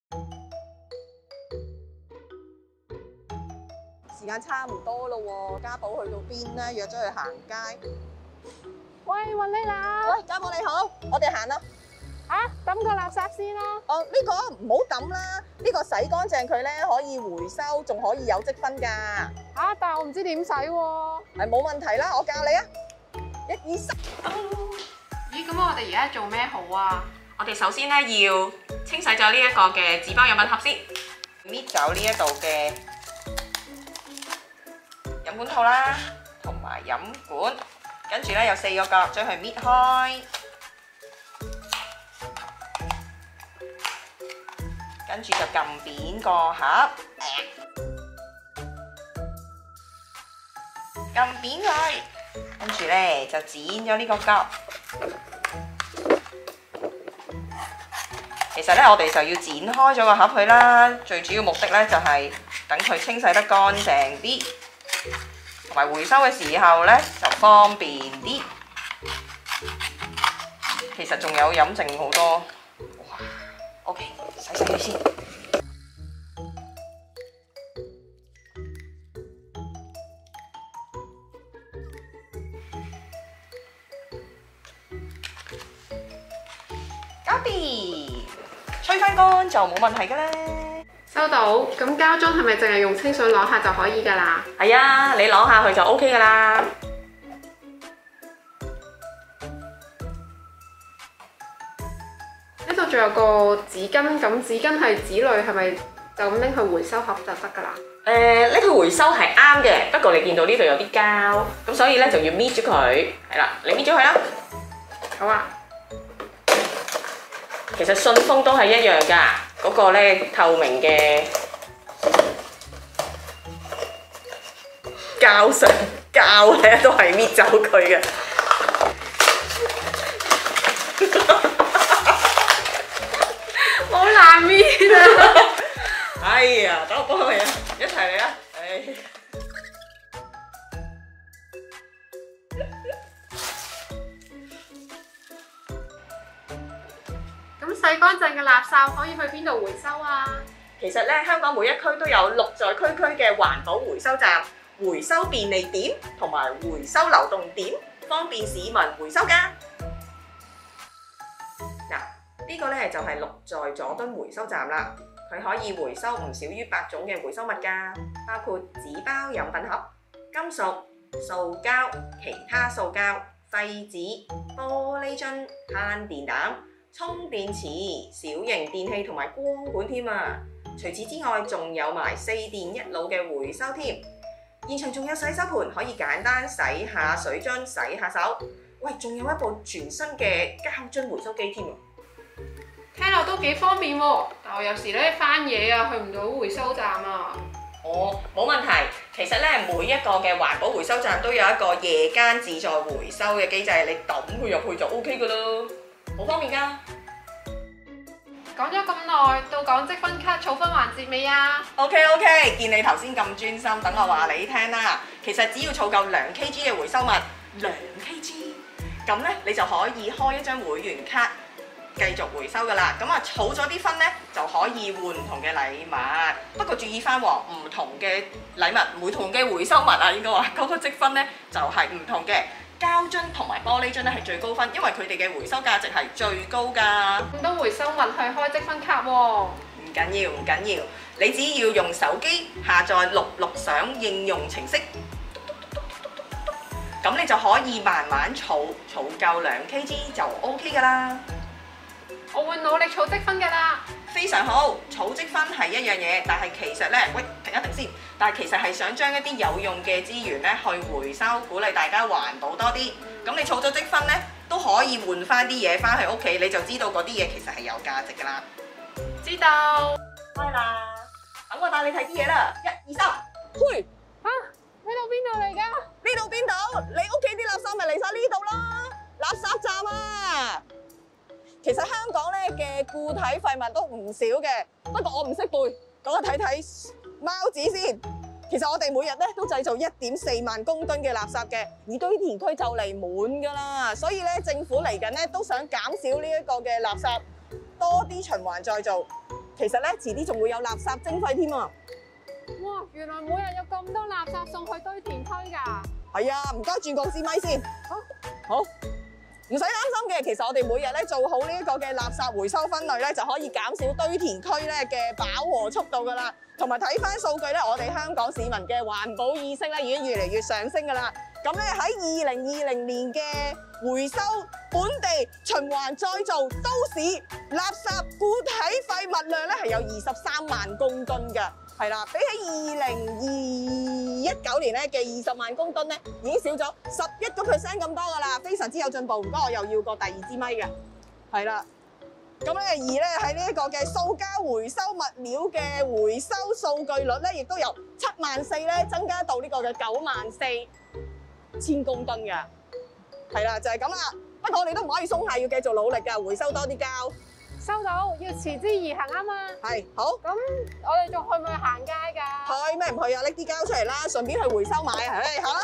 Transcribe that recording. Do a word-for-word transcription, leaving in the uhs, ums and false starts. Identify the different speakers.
Speaker 1: 時間差唔多咯喎，家寶去到邊咧？約咗去行街。
Speaker 2: 喂，雲呢娜，
Speaker 1: 喂，家寶你好，我哋行啦。
Speaker 2: 啊，抌個垃圾先咯。
Speaker 1: 哦，呢個唔好抌啦，呢個洗乾淨佢咧可以回收，仲可以有積分㗎。
Speaker 2: 啊，但係我唔知點洗喎。
Speaker 1: 係冇問題啦，我教你啊。一、二、三。
Speaker 2: 咦，咁我哋而家做咩好啊？
Speaker 3: 我哋首先咧要清洗咗呢一個嘅紙包飲品盒先，搣走呢一度嘅飲管套啦，同埋飲管，跟住咧有四個角，將佢搣開，跟住就撳扁個盒，撳扁佢，跟住咧就剪咗呢個角。其實咧，我哋就要剪開咗個盒佢啦。最主要目的咧就係等佢清洗得乾淨啲，同埋回收嘅時候咧就方便啲。其實仲有飲剩好多，哇 ！OK， 洗洗佢先。搞掂。吹翻乾就冇問題㗎啦。
Speaker 2: 收到，咁膠樽係咪淨係用清水攞下就可以㗎啦？
Speaker 3: 係啊，你攞下佢就 OK 㗎啦。
Speaker 2: 呢度仲有個紙巾，咁紙巾係紙類，係咪就咁拎去回收盒就得㗎啦？
Speaker 3: 誒，拎去回收係啱嘅，不過你見到呢度有啲膠，咁所以咧就要搣咗佢。係啦，你搣咗佢啦。
Speaker 2: 好啊。
Speaker 3: 其實信封都係一樣㗎，嗰個咧透明嘅膠上膠咧都係搣走佢嘅。
Speaker 2: 好難搣啊！
Speaker 3: 哎呀，等我幫你啊，一齊嚟啊！唉。
Speaker 2: 咁洗乾淨嘅垃圾可以去邊度回收啊？
Speaker 3: 其實咧，香港每一區都有綠在區區嘅環保回收站、回收便利點同埋回收流動點，方便市民回收㗎。嗱，呢個咧就係綠在佐敦回收站啦，佢可以回收唔少於百種嘅回收物㗎，包括紙包飲品盒、金屬、塑膠、其他塑膠、廢紙、玻璃樽、慳電膽、充電池、小型電器同埋光管添啊！除此之外，仲有埋四電一腦嘅回收添。現場仲有洗手盆，可以簡單洗下水樽、洗下手。喂，仲有一部全新嘅膠樽回收機添啊！
Speaker 2: 聽落都幾方便喎，但我有時咧翻嘢啊，去唔到回收站啊。
Speaker 3: 哦，冇問題。其實咧，每一個嘅環保回收站都有一個夜間自助回收嘅機制，你抌佢入去就 O K 噶咯，好方便噶。
Speaker 2: 講咗咁耐，到講積分卡儲分環節未啊
Speaker 3: ？OK OK， 見你頭先咁專心，等我話你聽啦。其實只要儲夠兩 K G 嘅回收物，兩 K G， 咁咧你就可以開一張會員卡，繼續回收噶啦。咁啊，儲咗啲分咧就可以換唔同嘅禮物。不過注意翻喎，唔同嘅禮物，唔同嘅回收物啊，應該話嗰個積分咧就係唔同嘅。膠樽同埋玻璃樽咧係最高分，因為佢哋嘅回收價值係最高㗎。
Speaker 2: 咁多回收物去開積分卡喎。
Speaker 3: 唔緊要，唔緊要，你只要用手機下載綠綠賞應用程式，咁你就可以慢慢儲，儲夠兩 K G 就 O K 㗎啦。
Speaker 2: 我會努力儲積分㗎啦。
Speaker 3: 非常好，儲積分係一樣嘢，但係其實咧，喂，停一停先。但係其實係想將一啲有用嘅資源咧去回收，鼓勵大家環保多啲。咁你儲咗積分咧，都可以換翻啲嘢翻去屋企，你就知道嗰啲嘢其實係有價值㗎啦。
Speaker 2: 知道。
Speaker 3: 開啦，等我帶你睇啲嘢啦，一、二、三，
Speaker 1: 嘿，
Speaker 2: 嚇，呢度邊度嚟㗎？
Speaker 1: 呢度邊度？你屋企啲垃圾咪嚟晒呢度啦，垃圾站啊！其實香港咧嘅固體廢物都唔少嘅，不過我唔識背，等我睇睇貓紙先。其實我哋每日咧都製造一點四萬公噸嘅垃圾嘅，而堆填區就嚟滿㗎啦，所以咧政府嚟緊咧都想減少呢一個嘅垃圾，多啲循環再造。 其實咧遲啲仲會有垃圾徵費添啊！
Speaker 2: 哇！原來每日有咁多垃圾送去堆填區㗎。
Speaker 1: 係啊，唔該轉個支咪先。
Speaker 2: 好，
Speaker 1: 好，唔使擔心嘅。其實我哋每日咧做好呢一個嘅垃圾回收分類咧，就可以減少堆填區咧嘅飽和速度噶啦。同埋睇翻數據咧，我哋香港市民嘅環保意識咧已經越嚟越上升噶啦。咁咧喺二零二零年嘅回收本地循環再造都市垃圾固體廢物量咧係有二十三萬公噸嘅。係啦，比起二零二一九年咧嘅二十萬公噸咧，已經少咗十一個 percent 咁多噶啦，非常之有進步。唔該，我又要個第二支咪嘅，係啦。咁咧而咧喺呢一個嘅塑膠回收物料嘅回收數據率咧，亦都由七萬四咧增加到呢個嘅九萬四千公噸嘅，係啦，就係咁啦。不過我哋都唔可以鬆懈，要繼續努力㗎，回收多啲膠。
Speaker 2: 收到，要持之以恆啊嘛。
Speaker 1: 係，好。
Speaker 2: 咁我哋仲去唔去行街㗎？
Speaker 1: 去咩唔去啊？拎啲膠出嚟啦，順便去回收買。唉，好啦。